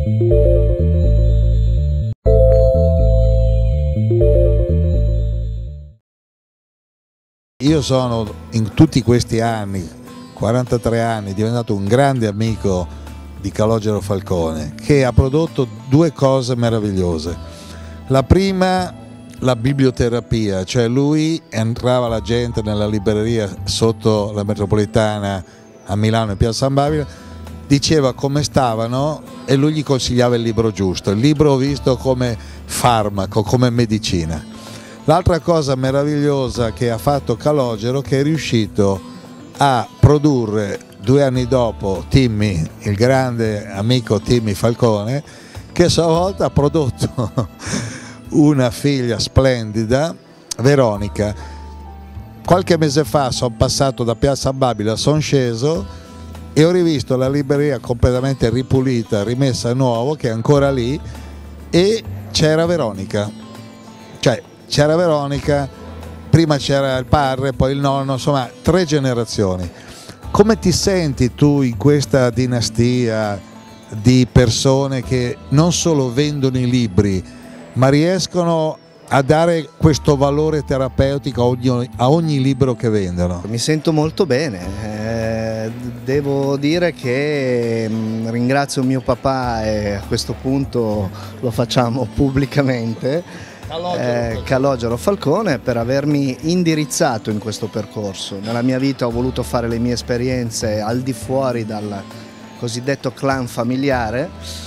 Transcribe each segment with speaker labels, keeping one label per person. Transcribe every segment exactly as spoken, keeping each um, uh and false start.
Speaker 1: Io sono in tutti questi anni, quarantatré anni, diventato un grande amico di Calogero Falcone, che ha prodotto due cose meravigliose. La prima, la biblioterapia, cioè lui entrava la gente nella libreria sotto la metropolitana a Milano in Piazza San Babila, diceva come stavano e lui gli consigliava il libro giusto, il libro visto come farmaco, come medicina. L'altra cosa meravigliosa che ha fatto Calogero è che è riuscito a produrre due anni dopo Timmy, il grande amico Timmy Falcone, che a sua volta ha prodotto una figlia splendida, Veronica. Qualche mese fa sono passato da Piazza Babila, sono sceso e ho rivisto la libreria completamente ripulita, rimessa a nuovo, che è ancora lì, e c'era Veronica. Cioè, c'era Veronica, prima c'era il padre, poi il nonno, insomma tre generazioni. Come ti senti tu in questa dinastia di persone che non solo vendono i libri, ma riescono a dare questo valore terapeutico a ogni, a ogni libro che vendono?
Speaker 2: Mi sento molto bene, eh, devo dire che mh, ringrazio mio papà e a questo punto lo facciamo pubblicamente. Eh, Calogero Falcone, per avermi indirizzato in questo percorso. Nella mia vita ho voluto fare le mie esperienze al di fuori dal cosiddetto clan familiare,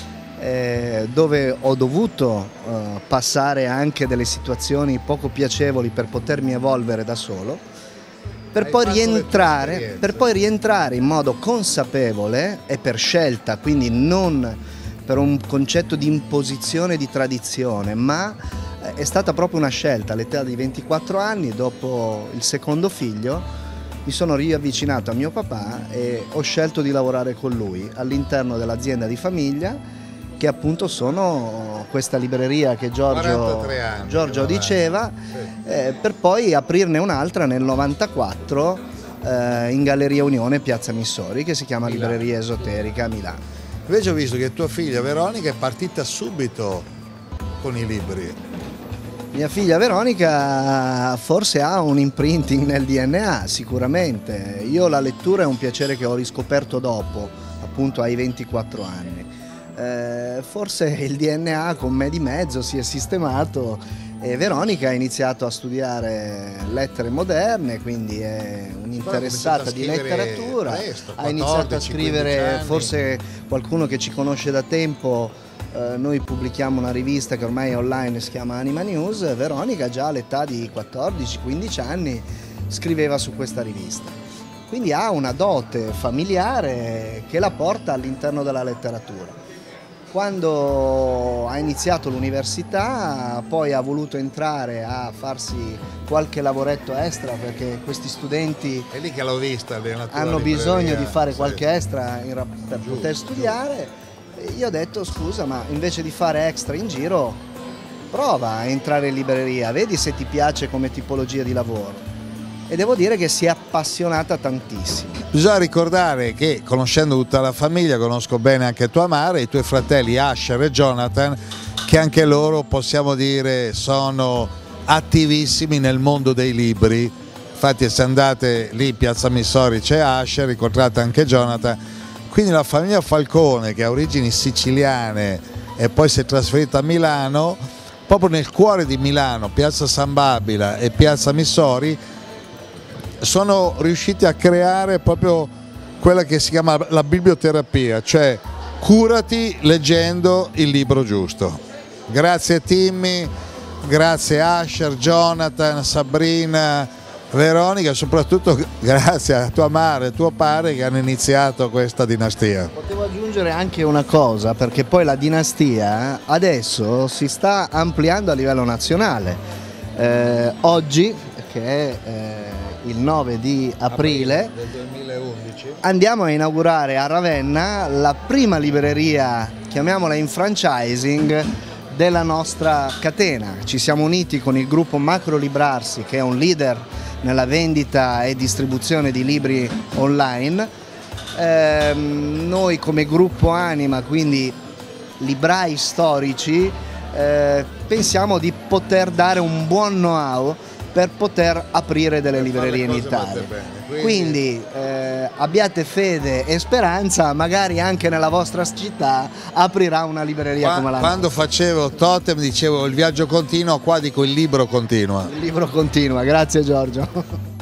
Speaker 2: eh, dove ho dovuto eh, passare anche delle situazioni poco piacevoli per potermi evolvere da solo, per poi, rientrare, per poi rientrare in modo consapevole e per scelta, quindi non per un concetto di imposizione di tradizione, ma è stata proprio una scelta. All'età di ventiquattro anni, dopo il secondo figlio, mi sono riavvicinato a mio papà e ho scelto di lavorare con lui all'interno dell'azienda di famiglia, che appunto sono questa libreria che Giorgio, anni, Giorgio diceva, sì. eh, per poi aprirne un'altra nel novantaquattro eh, in Galleria Unione, Piazza Missori, che si chiama Milano. Libreria Esoterica a Milano.
Speaker 1: Invece ho visto che tua figlia Veronica è partita subito con i libri.
Speaker 2: Mia figlia Veronica forse ha un imprinting nel D N A, sicuramente. Io la lettura è un piacere che ho riscoperto dopo, appunto ai ventiquattro anni. Eh, forse il D N A con me di mezzo si è sistemato e Veronica ha iniziato a studiare lettere moderne, quindi è un'interessata di letteratura. Presto, quattordici, ha iniziato a scrivere, forse qualcuno che ci conosce da tempo. Uh, noi pubblichiamo una rivista che ormai è online, si chiama Anima News. Veronica già all'età di quattordici quindici anni scriveva su questa rivista, quindi ha una dote familiare che la porta all'interno della letteratura. Quando ha iniziato l'università poi ha voluto entrare a farsi qualche lavoretto extra, perché questi studenti
Speaker 1: è lì che l'ho vista,
Speaker 2: hanno bisogno di fare
Speaker 1: sì.
Speaker 2: qualche extra in, per giù, poter studiare giù. Io ho detto scusa, ma invece di fare extra in giro prova a entrare in libreria, vedi se ti piace come tipologia di lavoro. E devo dire che si è appassionata tantissimo.
Speaker 1: Bisogna ricordare che, conoscendo tutta la famiglia, conosco bene anche tua madre, i tuoi fratelli Asher e Jonathan, che anche loro possiamo dire sono attivissimi nel mondo dei libri. Infatti se andate lì in Piazza Missori c'è Asher, incontrate anche Jonathan. Quindi la famiglia Falcone, che ha origini siciliane e poi si è trasferita a Milano, proprio nel cuore di Milano, Piazza San Babila e Piazza Missori, sono riusciti a creare proprio quella che si chiama la biblioterapia, cioè curati leggendo il libro giusto. Grazie Timmy, grazie Asher, Jonathan, Sabrina, Veronica, soprattutto grazie a tua madre e tuo padre che hanno iniziato questa dinastia.
Speaker 2: Potevo aggiungere anche una cosa, perché poi la dinastia adesso si sta ampliando a livello nazionale. Eh, oggi, che è eh, il nove di aprile,
Speaker 1: aprile del duemilaundici,
Speaker 2: andiamo a inaugurare a Ravenna la prima libreria, chiamiamola in franchising, della nostra catena. Ci siamo uniti con il gruppo Macro Librarsi, che è un leader nella vendita e distribuzione di libri online. Eh, noi come gruppo Anima quindi librai storici, eh, pensiamo di poter dare un buon know-how per poter aprire delle per librerie in Italia. Quindi, Quindi eh, abbiate fede e speranza, magari anche nella vostra città aprirà una libreria
Speaker 1: Qua,
Speaker 2: come la
Speaker 1: quando
Speaker 2: nostra.
Speaker 1: facevo Totem dicevo il viaggio continua, qua dico il libro continua.
Speaker 2: Il libro continua, grazie Giorgio.